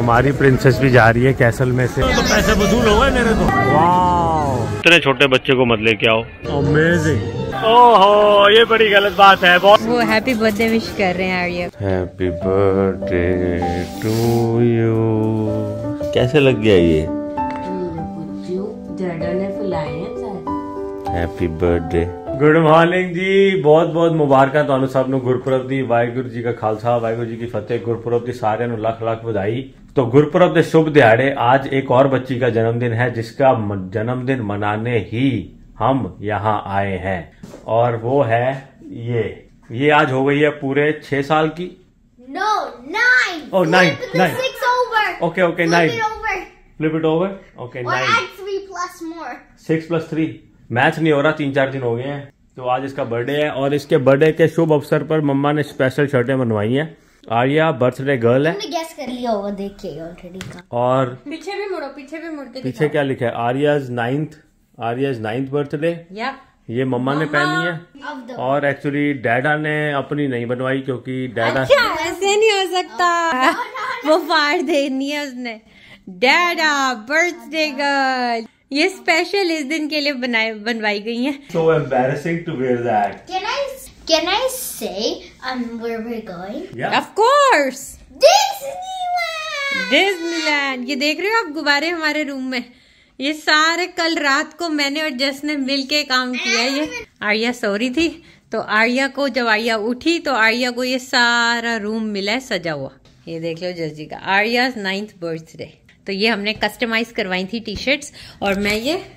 हमारी प्रिंसेस भी जा रही है कैसल में से। तो पैसे वसूल हो गए मेरे तो। वाह, इतने छोटे बच्चे को मत लेके आओ। अमेजिंग। ओहो, ये बड़ी गलत बात है। वो हैप्पी बर्थडे विश कर रहे हैं Arya. Happy birthday to you. कैसे लग गया ये? Happy birthday. गुड मॉर्निंग जी, बहुत बहुत मुबारक ਤੁਹਾਨੂੰ ਸਭ ਨੂੰ ਗੁਰਪੁਰਬ ਦੀ। ਵਾਹਿਗੁਰੂ ਜੀ का खालसा वाहिगुरु जी की फतेह। गुरपुरब की सारे ਨੂੰ ਲੱਖ ਲੱਖ ਵਧਾਈ। तो गुरपुरब के शुभ दिहाड़े आज एक और बच्ची का जन्मदिन है जिसका जन्मदिन मनाने ही हम यहाँ आए हैं, और वो है ये आज हो गई है पूरे 6 साल की। No, 9. Oh, 9. 6 over. Okay, 9. Flip it over. Okay, 9. Or add 3 plus more. 6 + 3। Match नहीं हो रहा, 3-4 दिन हो गए हैं। तो आज इसका बर्थडे है, और इसके बर्थडे के शुभ अवसर पर मम्मा ने स्पेशल शर्टें बनवाई हैं। आर्या बर्थडे गर्ल है। तुमने गेस कर लिया होगा देख के ऑलरेडी का। और पीछे भी मुड़ो, पीछे भी मुड़ के पीछे क्या लिखा है? Arya's 9th birthday. ये मम्मा ने पहनी है, और एक्चुअली डैडा ने अपनी नहीं बनवाई क्योंकि डैडा ऐसे नहीं हो सकता। वो फाड़ देनी है उसने। डैडा बर्थडे गर्ल, ये स्पेशल इस दिन के लिए बनवाई गई है। So embarrassing to wear that. Can I say where we're going? Yeah. Of course. Disneyland. Disneyland। ये देख रहे हो आप गुब्बारे हमारे रूम में? ये सारे कल रात को मैंने और जस ने मिलके काम किया। ये आर्या सो रही थी, तो आर्या को जब आर्या उठी तो आर्या को ये सारा रूम मिला है सजा हुआ। ये देख लो जस जी का आर्या's 9th बर्थडे। तो ये हमने कस्टमाइज करवाई थी टी शर्ट्स, और मैं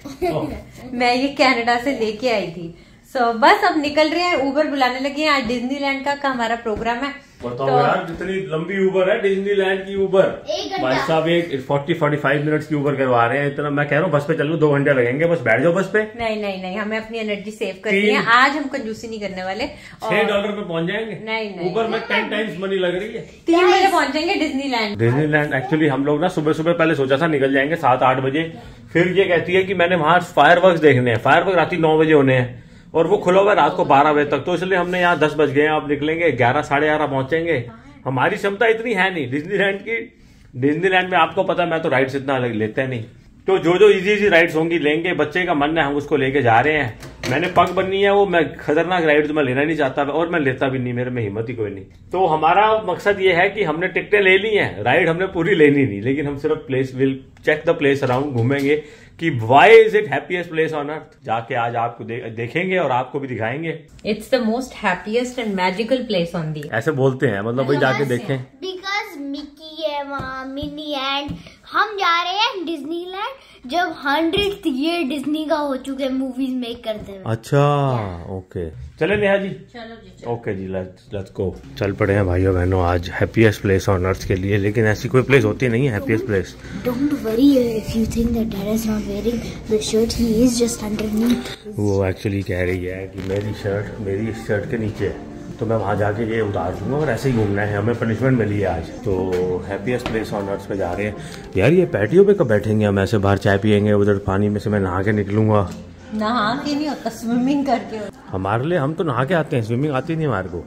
ये कनाडा से लेके आई थी। सो बस अब निकल रहे हैं, उबर बुलाने लगे हैं। आज डिज्नीलैंड का हमारा प्रोग्राम है। बताओ तो यार, जितनी लंबी उबर है डिज्नीलैंड की उबर, भाई साहब एक 40-45 मिनट्स की उबर करवा रहे हैं। इतना मैं कह रहा हूँ बस पे चल लो 2 घंटे लगेंगे, बस बैठ जाओ बस पे। नहीं, हमें अपनी एनर्जी सेव करनी है। आज हम कंजूसी नहीं करने वाले। $6 पे पहुंच जाएंगे। नहीं, उबर में 10 टाइम्स मनी लग रही है। 3 बजे पहुंचेंगे डिज्नीलैंड। एक्चुअली हम लोग ना सुबह पहले सोचा था निकल जाएंगे 7-8 बजे। फिर ये कहती है कि मैंने वहां फायरवर्क्स देखने हैं। फायरवर्क रात 9 बजे होने हैं, और वो खुला हुआ है रात को 12 बजे तक। तो इसलिए हमने यहाँ 10 बज गए, अब निकलेंगे 11-11:30 पहुंचेंगे। हमारी क्षमता इतनी है नहीं डिज्नीलैंड की। डिज्नीलैंड में आपको पता है मैं तो राइड्स इतना लेते नहीं, तो जो इजी राइड्स होंगी लेंगे। बच्चे का मन है, हम उसको लेके जा रहे हैं। मैंने पग बननी है, वो मैं खतरनाक राइड तो मैं लेना नहीं चाहता, और मैं लेता भी नहीं, मेरे में हिम्मत ही कोई नहीं। तो हमारा मकसद ये है कि हमने टिकटें ले ली हैं, राइड हमने पूरी लेनी नहीं, लेकिन हम सिर्फ will check the place around, घूमेंगे कि why is it happiest place on earth. जाके आज आपको देखेंगे और आपको भी दिखाएंगे। It's the most happiest and magical place on the. ऐसे बोलते हैं, मतलब वही जाके देखें। बिकॉज मिकी है वहाँ, मिनी एंड हम जा रहे हैं डिज्नीलैंड जब 100th ईयर डिज्नी का हो चुके मूवीज मेक करते हुए। अच्छा, ओके, चले नेहा जी। चलो जी, ओके जी, लेट्स गो। चल पड़े हैं भाइयों बहनों आज हैप्पीएस्ट प्लेस ऑन अर्थ के लिए, लेकिन ऐसी कोई प्लेस होती नहीं है happiest place. Don't worry if you think that dad is not wearing the shirt, he is just underneath. वो एक्चुअली कह रही है कि मेरी इस शर्ट के नीचे है, तो मैं वहाँ जाके ये उतार दूंगा, और ऐसे ही घूमना है, हमें पनिशमेंट मिली है आज। तो हैप्पीएस्ट प्लेस ऑन अर्थ पे जा रहे हैं। यार ये पैटियो पे कब बैठेंगे हम? ऐसे बाहर चाय पियेंगे, उधर पानी में से मैं नहा के निकलूंगा। नहा के नहीं होता, स्विमिंग करके होता। हमारे लिए, हम तो नहा के आते हैं, स्विमिंग आती नहीं हमारे को।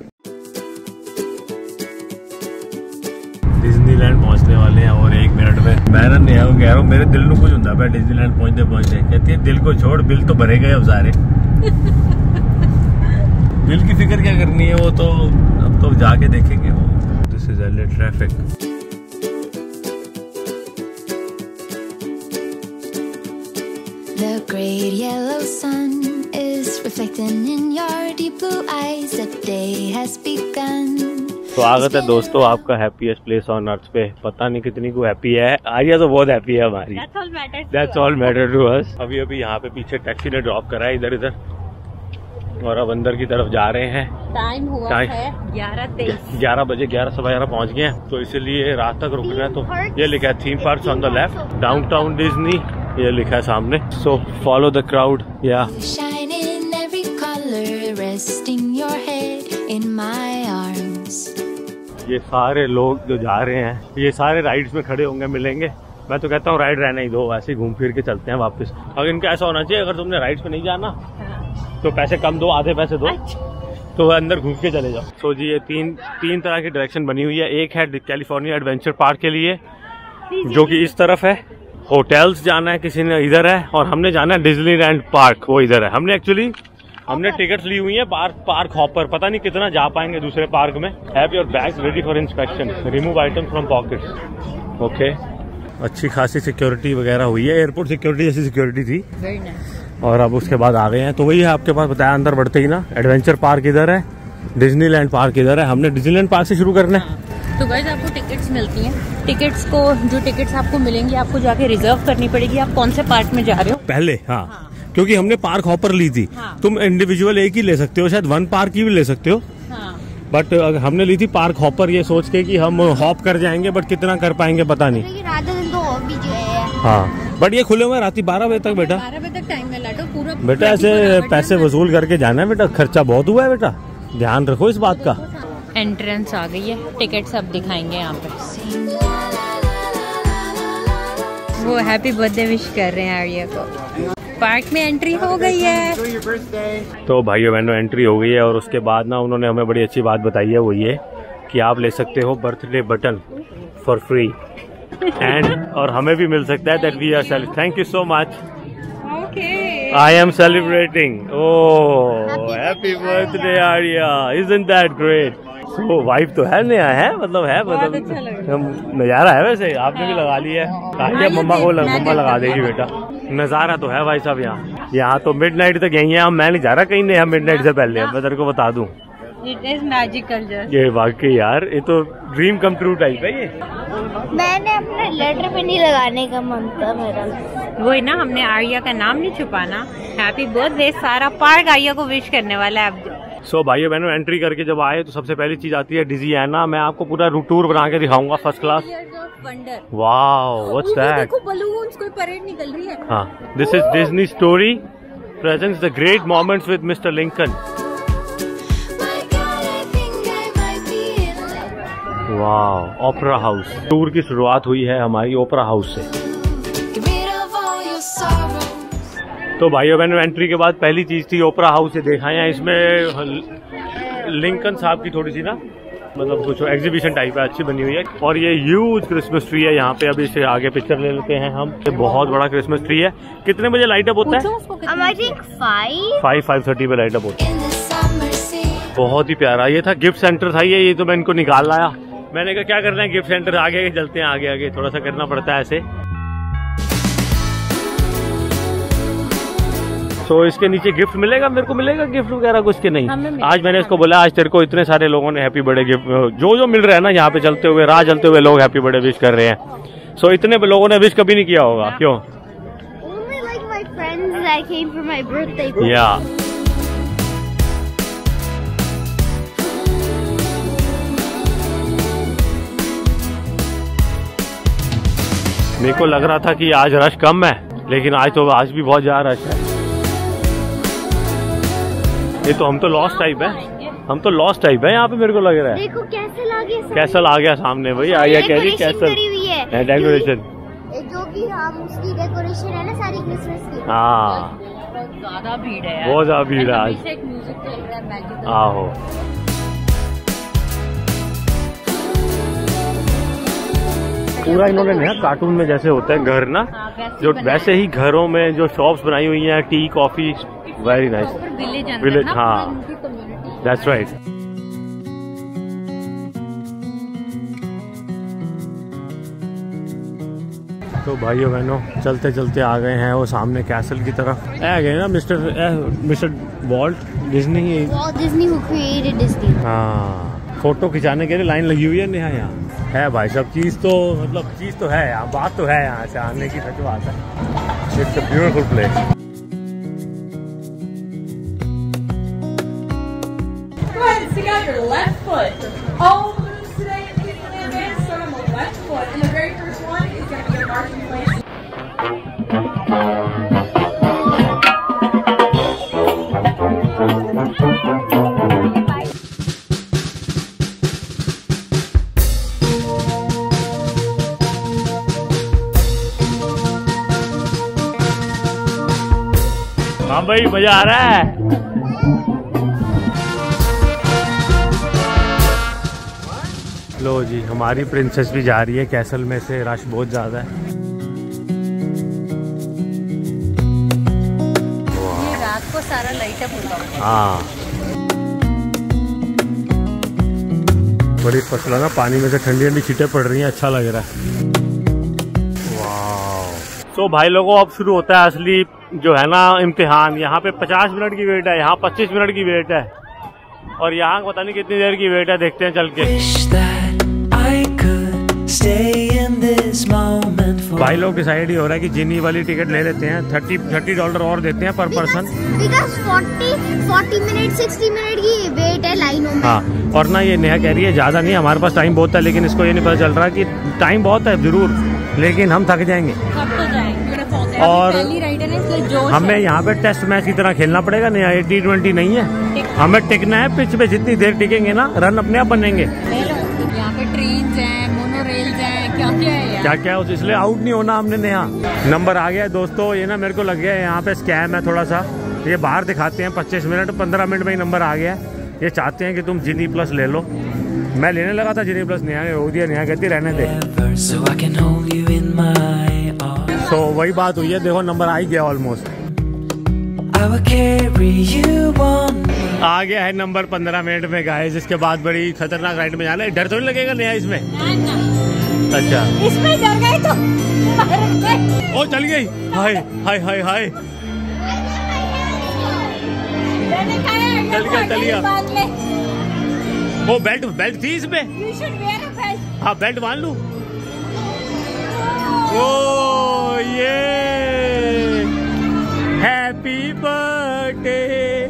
डिज्नीलैंड पहुंचने वाले हैं और 1 मिनट में। मैं ना नेहा को कह रहा हूँ, मेरे दिल में कुछ होता है डिज्नीलैंड पहुंचते। कहती है दिल को छोड़, बिल तो भरे गए अब सारे। बिल की फिक्र क्या करनी है, वो तो अब तो जाके देखेंगे वो। This is LA traffic. The great yellow sun is reflecting in your deep blue eyes. The day has begun. स्वागत है दोस्तों आपका हैप्पीएस्ट प्लेस ऑन अर्थ पे। पता नहीं कितनी को हैप्पी है, आर्या तो बहुत हैप्पी है हमारी। That's all matter to us। अभी यहाँ पे पीछे टैक्सी ने ड्रॉप करा है इधर, और अब अंदर की तरफ जा रहे हैं। टाइम हुआ है 11:23। 11 बजे 11:11 पहुँच गए हैं, तो इसीलिए रात तक रुकना है। तो ये लिखा है theme parks on the left, downtown Disney, ये लिखा है सामने। So follow the crowd. या ये सारे लोग जो जा रहे हैं, ये सारे राइड्स में खड़े होंगे, मिलेंगे। मैं तो कहता हूँ राइड रहने ही दो, ऐसे घूम फिर के चलते हैं वापस। अगर इनका ऐसा होना चाहिए, अगर तुमने राइड्स पे नहीं जाना तो पैसे कम दो, आधे पैसे दो, तो अंदर घूम के चले जाओ। सो जी ये तीन तरह की डायरेक्शन बनी हुई है। एक है कैलिफोर्निया एडवेंचर पार्क के लिए, जो कि इस तरफ है। होटल्स जाना है किसी ने इधर है, और हमने जाना है डिज्नीलैंड पार्क, वो इधर है। हमने टिकट्स ली हुई है पार्क हॉपर, पता नहीं कितना जा पाएंगे दूसरे पार्क में। Have your bags ready for inspection, remove item from pockets. Okay, अच्छी खासी सिक्योरिटी वगैरह हुई है, एयरपोर्ट सिक्योरिटी जैसी सिक्योरिटी थी। और अब उसके बाद आ गए हैं, तो वही है आपके पास बताया, अंदर बढ़ते ही ना एडवेंचर पार्क इधर है, डिज्नीलैंड पार्क इधर है। हमने डिज्नीलैंड पार्क से शुरू करना है। तो गाइस आपको टिकट्स मिलती हैं, जो टिकट्स आपको मिलेंगी आपको जाके रिजर्व करनी पड़ेगी, आप कौन से पार्क में जा रहे हो पहले। हाँ, क्योंकि हमने पार्क हॉपर ली थी। तुम इंडिविजुअल एक ही ले सकते हो, शायद वन पार्क की भी ले सकते हो, बट हमने ली थी पार्क हॉपर, ये सोच के कि हम हॉप कर जाएंगे, बट कितना कर पाएंगे पता नहीं। हाँ, बट ये खुले हुए रात 12 बजे तक बेटा, 12 बजे तक टाइम है लाडो पूरा। बेटा ऐसे पैसे वसूल करके जाना है बेटा, खर्चा बहुत हुआ है बेटा, ध्यान रखो इस बात का। एंट्रेंस आ गई है, टिकट सब दिखाएंगे यहाँ पे। वो हैप्पी बर्थडे विश कर रहे हैं आर्या को। पार्क में एंट्री हो गई है। तो भाइयों बहनों एंट्री हो गई है, और उसके बाद ना उन्होंने हमें बड़ी अच्छी बात बताई है, वो ये कि आप ले सकते हो birthday button for free, and और हमें भी मिल सकता है that we are celebrating. Thank you so much. I am celebrating. Oh happy birthday Arya, isn't that great. तो वाइफ तो है, नया है, मतलब है, मतलब नजारा है। वैसे आपने भी लगा लिया है, मम्मा लगा देगी बेटा। नजारा तो है भाई साहब, यहाँ तो मिडनाइट तक यही है। हम मैं नहीं जा रहा कहीं, नहीं हम मिडनाइट से पहले, मैं तेरे को बता दूं। It is magical. ये वाकई यार, ये तो ड्रीम कम ट्रू टाइप है ये। मैंने अपने लेटर पे नहीं लगाने का मन था मेरा, वही ना, हमने आर्या का नाम नहीं छुपाना। हैप्पी बर्थडे, सारा पार्क आर्या को विश करने वाला है अब। सो भाइयों बहनों एंट्री करके जब आए तो सबसे पहली चीज आती है डिज़ियाना। मैं आपको पूरा टूर बना के दिखाऊंगा first class. Wow, what's that? देखो बलून्स, कोई परेड निकल रही है। हाँ, this is Disney story presents the great moments with mister Lincoln. Wow, opera house. Tour की शुरुआत हुई है हमारी ओपेरा हाउस से। तो भाइयों बहनों एंट्री के बाद पहली चीज थी ओपेरा हाउस से देखा है। इसमें लिंकन साहब की थोड़ी सी ना, मतलब कुछ एग्जीबिशन टाइप है, अच्छी बनी हुई है। और ये ह्यूज क्रिसमस ट्री है यहाँ पे। अभी इसे आगे पिक्चर ले लेते हैं हम। ये बहुत बड़ा क्रिसमस ट्री है। कितने बजे लाइट अप होता है? 5:30 पे लाइट अप होता है। बहुत ही प्यारा। ये था गिफ्ट सेंटर था ये तो मैं इनको निकाल लाया। मैंने कहा क्या करना है गिफ्ट सेंटर, आगे चलते हैं, आगे थोड़ा सा करना पड़ता है ऐसे। तो इसके नीचे गिफ्ट मिलेगा, मेरे को मिलेगा गिफ्ट वगैरह कुछ के नहीं? आज मैंने इसको बोला आज तेरे को इतने सारे लोगों ने हैप्पी बर्थडे गिफ्ट जो मिल रहा है ना, यहाँ पे चलते हुए राह चलते हुए लोग हैप्पी बर्थडे विश कर रहे हैं। सो इतने लोगों ने विश कभी नहीं किया होगा, क्यों? या मेरे को लग रहा था कि आज रश कम है, लेकिन आज भी बहुत ज्यादा रश है। ये तो हम तो लॉस्ट टाइप है, यहाँ पे मेरे को लग रहा है। देखो कैसल आ गया सामने, वही आया कह रही कैसल डेकोरेशन, जो कि हम उसकी डेकोरेशन है ना सारी क्रिसमस की। हाँ, बहुत ज्यादा भीड़ है, बहुत ज्यादा भीड़ है आज। म्यूजिक चल रहा है। आहो, पूरा इन्होंने नया कार्टून में जैसे होता है घर ना, जो वैसे ही घरों में जो शॉप्स बनाई हुई हैं, tea coffee, very nice village. हाँ, दैट्स राइट। तो भाइयों बहनों चलते चलते आ गए हैं वो सामने कैसल की तरफ। आ गए ना mister Walt Disney who created Disney। हाँ, फोटो खिंचाने के लिए लाइन लगी हुई है नेहा यहाँ है भाई सब। चीज तो है यहाँ, बात तो है यहाँ से आने की, सच बात है। It's a beautiful place. Stick out your left foot. All balloons today are getting in advance. Start on the left foot, and the very first one is going to be a marching place. हाँ भाई, मजा आ रहा है। लो लो जी, हमारी princess भी जा रही है कैसल में से, रश बहुत ज़्यादा है। ये रात को सारा लाइट अप होगा। हाँ, बड़ी फसल है ना, पानी में से ठंडी ठंडी छींटें पड़ रही हैं, अच्छा लग रहा है। वाह। तो भाई लोगों, अब शुरू होता है असली जो है ना इम्तिहान। यहाँ पे 50 मिनट की वेट है, यहाँ 25 मिनट की वेट है, और यहाँ पता नहीं कितनी देर की वेट है, देखते हैं चल के। भाई लोग डिसाइड ही हो रहा है कि जिनी वाली टिकट ले लेते हैं, $30 और देते हैं पर पर्सन। 40 मिनट 60 मिनट की वेट है लाइनों में। हाँ, और ना ये नेहा कह रही है ज्यादा नहीं, हमारे पास टाइम बहुत है, लेकिन इसको ये नहीं पता चल रहा कि टाइम बहुत है जरूर, लेकिन हम थक जाएंगे। और हमें यहाँ पे टेस्ट मैच की तरह खेलना पड़ेगा, नया T20 नहीं है, हमें टिकना है पिच पे। जितनी देर टिकेंगे ना, रन अपने आप बनेंगे। यहाँ पे ट्रेन है, मोनोरेल्स है, क्या क्या है, क्या क्या है, इसलिए आउट नहीं होना हमने। नया नंबर आ गया है दोस्तों, ये ना मेरे को लग गया है यहाँ पे स्कैम है थोड़ा सा। ये बाहर दिखाते हैं 25 मिनट, 15 मिनट में ही नंबर आ गया है। ये चाहते हैं कि तुम जिनी प्लस ले लो। मैं लेने लगा था जिनी प्लस, नया हो दिया, नया कहती रहने दे। तो वही बात हुई है, देखो नंबर आ ही गया ऑलमोस्ट। आ गया है नंबर 15 मिनट में गाइस। इसके बाद बड़ी खतरनाक राइड में जाना है। डर तो नहीं लगेगा नया इसमें? अच्छा, इसमें डर गए तो ओ चल गई। हाय हाय हाय हाय, चल गया। वो बेल्ट थी इसमें? हाँ, बेल्ट मान लूं। ओ ये happy birthday,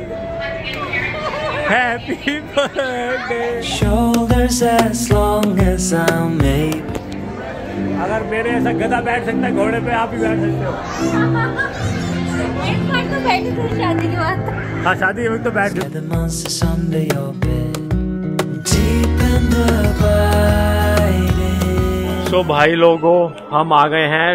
happy birthday. Shoulders as long as I'm able. अगर मेरे ऐसा गधा बैठ सकता है घोड़े पे, आप भी बैठ सकते हो। एक बार तो बैठे थे शादी के बाद। हाँ, शादी के वक्त तो बैठ गए। The monsters under your bed, deep in the biting. तो भाई लोगों, हम आ गए हैं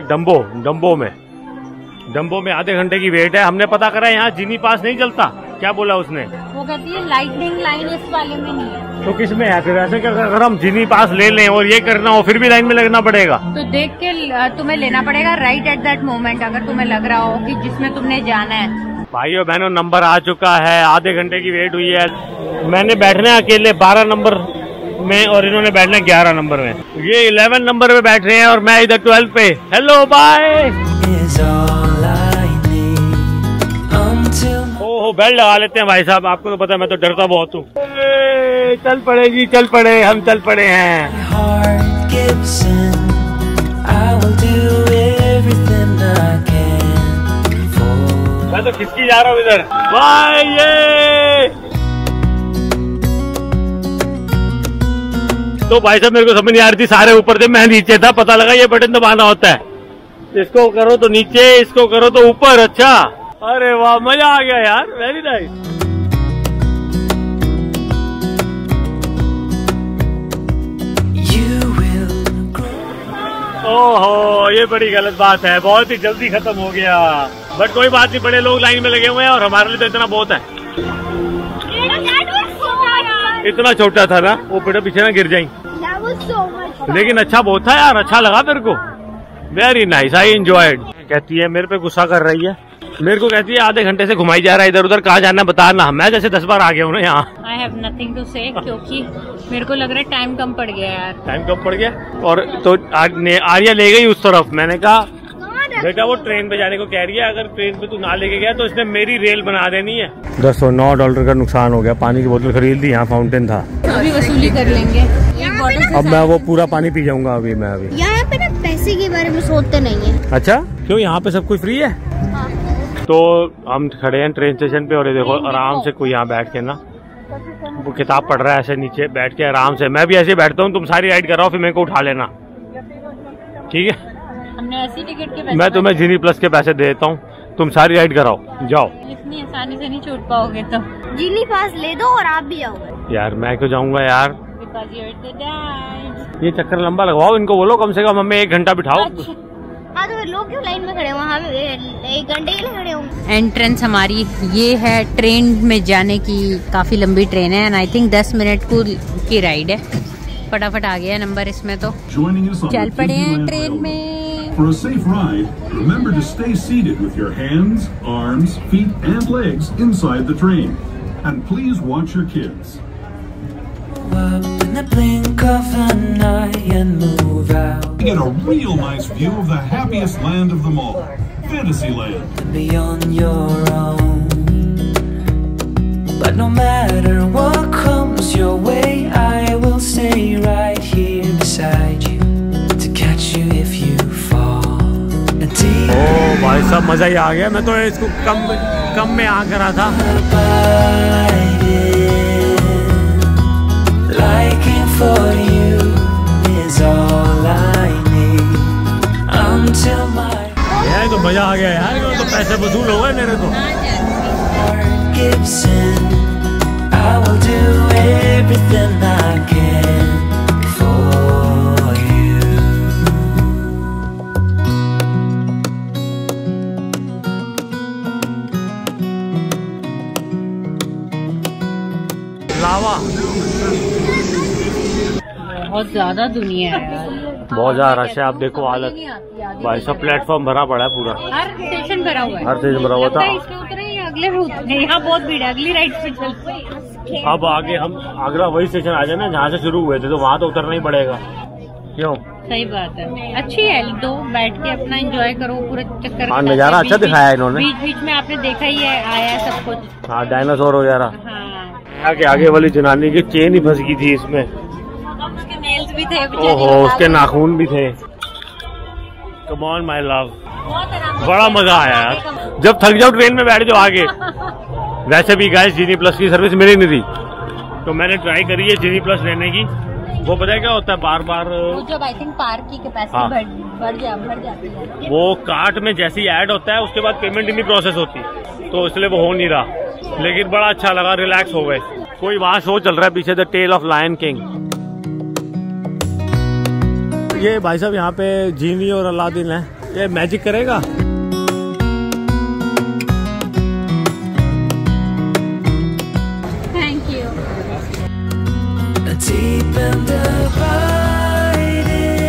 डम्बो में आधे घंटे की वेट है। हमने पता करा यहाँ जिनी पास नहीं चलता। क्या बोला उसने? वो कहती है लाइटनिंग लाइन इस वाले में नहीं है। तो किस में है फिर? ऐसे अगर हम जिनी पास ले लें और ये करना हो, फिर भी लाइन में लगना पड़ेगा। तो देख के तुम्हें लेना पड़ेगा राइट एट दैट मोमेंट, अगर तुम्हें लग रहा हो कि जिसमें तुमने जाना है। भाइयों बहनों, नंबर आ चुका है, आधे घंटे की वेट हुई है। मैंने बैठना है अकेले 12 नंबर में और इन्होंने बैठना है 11 नंबर में। ये 11 नंबर में बैठ रहे हैं और मैं इधर 12 पे। Hello bye. ओहो, बेल्ट लगा लेते हैं भाई साहब, आपको तो पता है मैं तो डरता बहुत हूँ। चल पड़े जी, चल पड़े, हम चल पड़े हैं। मैं तो खिसकी जा रहा हूँ इधर। बाय। ये तो भाई साहब मेरे को समझ नहीं आ रही थी, सारे ऊपर थे, मैं नीचे था। पता लगा ये बटन दबाना होता है, इसको करो तो नीचे, इसको करो तो ऊपर। अच्छा, अरे वाह, मजा आ गया यार, वेरी नाइस। ओहो, ये बड़ी गलत बात है, बहुत ही जल्दी खत्म हो गया। बट कोई बात नहीं, बड़े लोग लाइन में लगे हुए हैं और हमारे लिए तो इतना बहुत है। इतना छोटा था ना वो, बेटा पीछे ना गिर जाए। लेकिन अच्छा बहुत था यार, अच्छा लगा मेरे को, वेरी नाइस, आई एंजॉयड। कहती है मेरे पे गुस्सा कर रही है, मेरे को कहती है आधे घंटे से घुमाई जा रहा है इधर उधर, कहाँ जाना बताना। मैं जैसे 10 बार आ गया हूँ ना यहाँ। आई हैव नथिंग टू से, क्योंकि मेरे को लग रहा है टाइम कम पड़ गया यार। टाइम कम पड़ गया? और तो आर्या ले गई उस तरफ। मैंने कहा बेटा वो ट्रेन पे जाने को कह रही है, अगर ट्रेन पे तू ना लेके गया तो इसने मेरी रेल बना देनी है। $9 का नुकसान हो गया। पानी की बोतल खरीद ली, यहाँ फाउंटेन था, अभी वसूली कर लेंगे। अब मैं वो पूरा पानी पी जाऊंगा अभी मैं। अभी यहाँ पे ना पैसे के बारे में सोचते नहीं है। अच्छा, क्यों? यहाँ पे सब कुछ फ्री है। तो हम खड़े हैं ट्रेन स्टेशन पे और ये देखो आराम से कोई यहाँ बैठ के ना वो किताब पढ़ रहा है, ऐसे नीचे बैठ के आराम से। मैं भी ऐसे बैठता हूँ, तुम सारी राइड कराओ फिर मेरे को उठा लेना, ठीक है? हमने ऐसी टिकट के पैसे, मैं तुम्हें जिनी प्लस के पैसे दे देता हूँ, तुम सारी राइड कराओ, जाओ। इतनी आसानी से नहीं छूट पाओगे तो। जिनी पास ले दो और आप भी जाओगे। यार मैं क्यों जाऊंगा यार, Because you're the dad. ये चक्कर लंबा लगवाओ, इनको बोलो कम से कम हमें 1 घंटा बिठाओ। हाँ तो फिर लोग क्यों लाइन में खड़े हुए? हम 1 घंटे के लिए खड़े होंगे। एंट्रेंस हमारी ये है ट्रेन में जाने की, काफी लंबी ट्रेन है एंड आई थिंक 10 मिनट की राइड है। फटाफट आ गया नंबर इसमें तो। Joining us on चल the पड़े हैं Disneyland ट्रेन Railway. में। For a safe ride, remember to stay seated with your hands, arms, feet, and legs inside the train. And please watch your kids. Up in the blink of an eye and move out. You get a real nice view of the happiest land of them all, Fantasyland. Be on your own. But no matter what comes your way, I will stay right here beside you to catch you if you fall. ओ भाई साहब मजा ही आ गया। मैं तो इसको कम में आ करा था। Liking for you is all I need until my यार तो मजा आ गया यार, तो पैसे वसूल हो गए मेरे तो। heart gives in. I will do everything I can for you. लावा बहुत ज्यादा दुनिया है यार, बहुत ज्यादा रश है। आप देखो हालत भाई साहब, प्लेटफॉर्म भरा पड़ा है पूरा, हर स्टेशन भरा हुआ है। हर स्टेशन भरा हुआ था। इसमें उतरे ही अगले में उतरे, यहाँ बहुत भीड़ है, अगली राइड पे चलते। अब आगे हम आगरा वही स्टेशन आ जाए ना जहाँ से शुरू हुए थे, तो वहाँ तो उतरना ही पड़ेगा। क्यों? सही बात है, अच्छी है। दो बैठ के अपना एंजॉय करो पूरा चक्कर। हाँ नजारा अच्छा दिखाया है इन्होंने। बीच बीच में आपने देखा ही है, आया है सब कुछ। हाँ डायनासोर वगैरह। हाँ आगे वाली जनानी की चेन ही फंस गई थी इसमें। उसके नेल्स भी थे। ओहो उसके नाखून भी थे। कम ऑन माय लव, बड़ा मजा आया यार। जब थक जाओ ट्रेन में बैठ जाओ आगे। वैसे भी गाइस जीनी प्लस की सर्विस मिली नहीं थी, तो मैंने ट्राई करी है जीनी प्लस लेने की। वो पता है क्या होता है, बार बार जब आई थिंक पार्क की कैपेसिटी बढ़ जाती है, वो कार्ट में जैसे ही ऐड होता है उसके बाद पेमेंट ही नहीं प्रोसेस होती, तो इसलिए वो हो नहीं रहा। लेकिन बड़ा अच्छा लगा, रिलैक्स हो गए। कोई वहाँ शो चल रहा है पीछे, the tale of lion king. ये भाई साहब यहाँ पे जीनी और अलादीन है, ये मैजिक करेगा। Thank you. deep and abiding,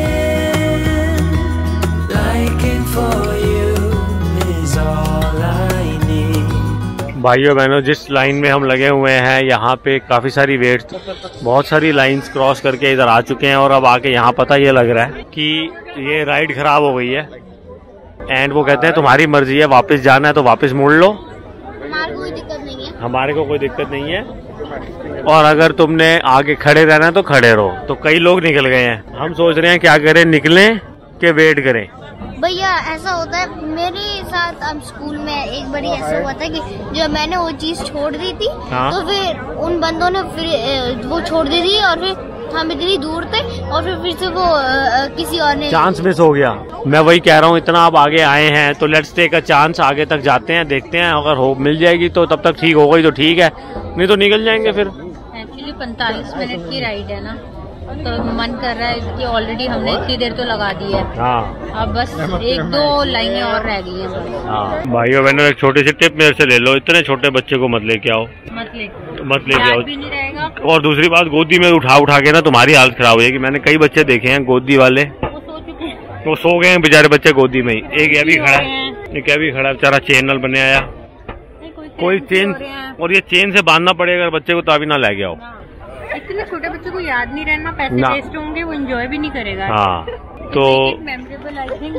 liking for you is all I need. भाइयों बहनों, जिस लाइन में हम लगे हुए हैं यहाँ पे काफी सारी वेट, बहुत सारी लाइंस क्रॉस करके इधर आ चुके हैं, और अब आके यहाँ पता ये लग रहा है कि ये राइड खराब हो गई है। एंड वो कहते हैं तुम्हारी मर्जी है, वापस जाना है तो वापस मुड़ लो, हमारे कोई दिक्कत नहीं है। हमारे को कोई दिक्कत नहीं है, और अगर तुमने आगे खड़े रहना है तो खड़े रहो। तो कई लोग निकल गए हैं। हम सोच रहे हैं क्या करें, निकलें कि वेट करें। भैया ऐसा होता है मेरे साथ, अब स्कूल में एक बार ऐसा हुआ था कि जब मैंने वो चीज छोड़ दी थी, हाँ? तो फिर उन बंदों ने फिर वो छोड़ दी थी, और फिर हम इतनी दूर थे, और फिर से वो किसी और ने चांस मिस हो गया। मैं वही कह रहा हूँ, इतना आप आगे आए हैं तो लेट्स टेक अ चांस, आगे तक जाते हैं, देखते हैं। अगर हो मिल जाएगी तो तब तक ठीक हो गई तो ठीक है, नहीं तो निकल जाएंगे फिर। एक्चुअली 45 मिनट की राइड है ना, तो मन कर रहा है कि ऑलरेडी हमने इतनी देर तो लगा दी है। हाँ अब बस 1-2 लाइनें और रह गई हैं। हाँ भाइयों बहनों, एक छोटी सी टिप मेरे से ले लो, इतने छोटे बच्चे को मत लेके आओ, मत लेके आओ। भी नहीं रहेगा। और दूसरी बात, गोदी में उठा के ना तुम्हारी हालत खराब हो जाएगी। मैंने कई बच्चे देखे हैं गोदी वाले, वो सो गए हैं बेचारे बच्चे गोदी में ही। एक ये भी खड़ा है, एक ये भी खड़ा है बेचारा, चैनल बने आया। कोई चेन, और ये चेन से बांधना पड़ेगा बच्चे को, तभी ना ले आओ। इतने छोटे बच्चे को याद नहीं रहना, पैसे वेस्ट होंगे, वो एंजॉय भी नहीं करेगा। हाँ तो मेमोरेबल आई थिंक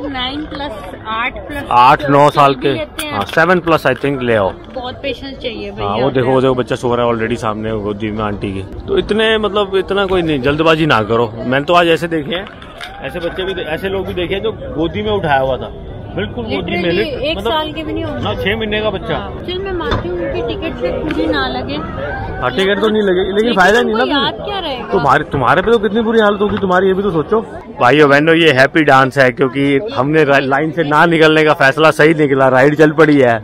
9+8+, 8-9 साल के, 7+ आई थिंक ले आओ। बहुत पेशेंस चाहिए भैया। हाँ वो देखो बच्चा सो रहा है ऑलरेडी सामने गोदी में आंटी के। तो इतने मतलब इतना कोई नहीं, जल्दबाजी ना करो। मैंने तो आज ऐसे देखे हैं, ऐसे बच्चे भी, ऐसे लोग भी देखे हैं जो गोदी में उठाया हुआ था, बिल्कुल गोदी में। 1 साल के भी नहीं होंगे। 6 महीने का बच्चा। चल मैं मानती हूँ उनकी टिकट से पूरी ना लगे। हाँ टिकट तो नहीं लगे, लेकिन फायदा नहीं ना। याद क्या रहेगा तुम्हारे पे तो कितनी बुरी हालत होगी तुम्हारी, ये भी तो सोचो। भाइयों बहनों, ये हैप्पी डांस है, क्योंकि हमने लाइन से ना निकलने का फैसला सही निकला, राइड चल पड़ी है।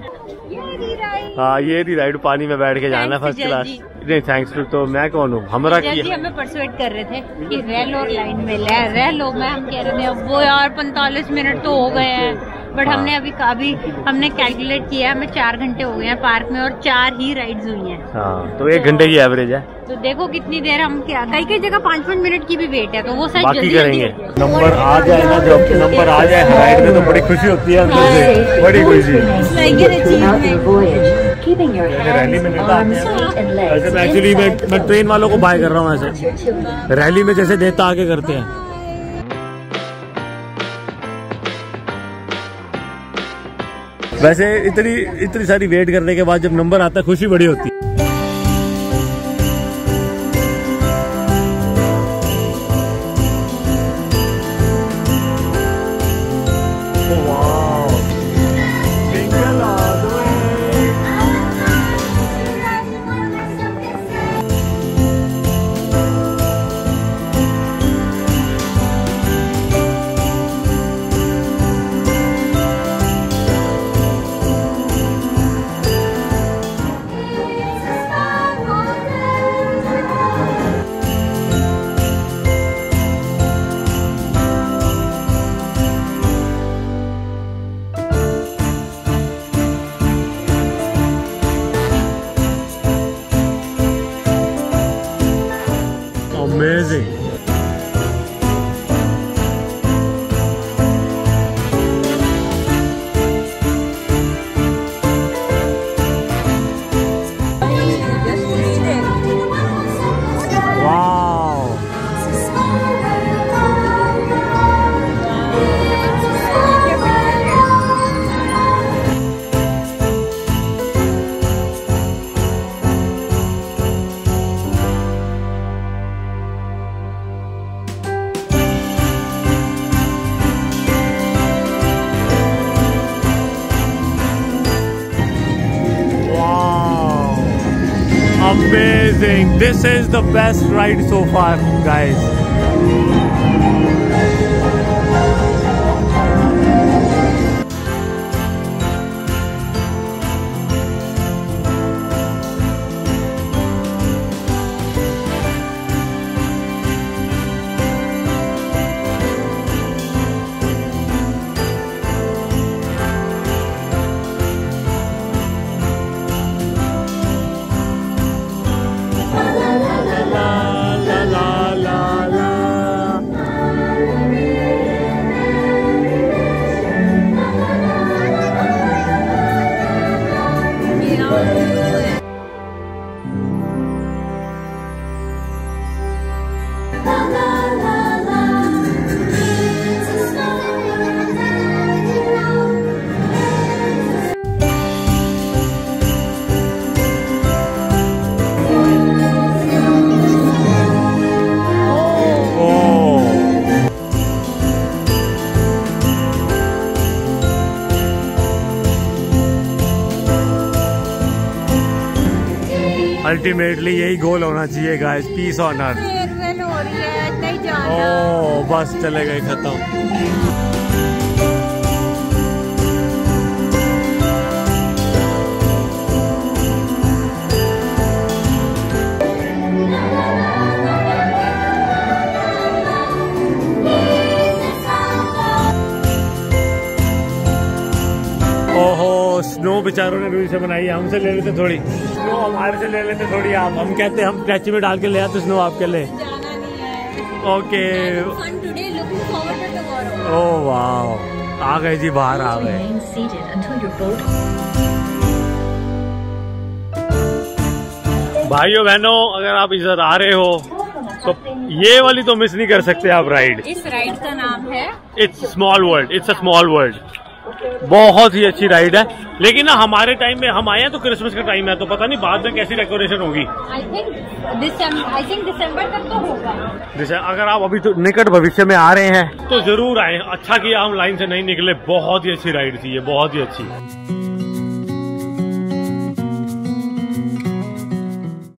हाँ ये थी राइड, पानी में बैठ के जाना फर्स्ट क्लास। नहीं थैंक्स टू, तो मैं कौन हूँ, हमारा जी हमें परसुएट कर रहे थे कि रह लो लाइन में, रह लो। मैं हम कह रहे थे अब वो यार 45 मिनट तो हो गए हैं, बट हमने अभी हमने कैलकुलेट किया है, हमें 4 घंटे हो गए हैं पार्क में और 4 ही राइड्स हुई हैं। हाँ, तो 1 घंटे की एवरेज है। तो देखो कितनी देर हम क्या, कई जगह 5-5 मिनट की भी वेट है, तो वो शायद बाकी जल्दी करेंगे। नंबर आ जाए ना, जब नंबर आ जाए राइड में तो बड़ी खुशी होती है अंदर से, बड़ी खुशी। रैली में नेता आते हैं ऐसे में, एक्चुअली मैं ट्रेन वालों को बाय कर रहा हूँ ऐसे, रैली में जैसे नेता आके करते हैं। वैसे इतनी सारी वेट करने के बाद जब नंबर आता है खुशी बड़ी होती है। Amazing. Wow. Amazing. This is the best ride so far, guys. Ultimately यही गोल होना चाहिए गाइस, पीस ऑन अर्थ। ओह बस चले गए, खत्म। ओहो, स्नो बेचारों ने रूई से बनाई है, हमसे ले लेते थोड़ी स्नो, हमारे से ले लेते थोड़ी आप। हम कहते हम टैची में डाल के ले आते स्नो आपके लिए। ओके, ओह वाह, आ गए जी, बाहर आ गए। भाइयों बहनों, अगर आप इधर आ रहे हो तो ये वाली तो मिस नहीं कर सकते आप राइड। इस राइड का नाम है it's small world. It's a small world. बहुत ही अच्छी राइड है, लेकिन ना हमारे टाइम में हम आए हैं तो क्रिसमस का टाइम है, तो पता नहीं बाद में कैसी डेकोरेशन होगी। आई थिंक दिसंबर तक तो होगा। जैसे अगर आप अभी तो निकट भविष्य में आ रहे हैं तो जरूर आए। अच्छा किया हम लाइन से नहीं निकले, बहुत ही अच्छी राइड थी ये, बहुत ही अच्छी।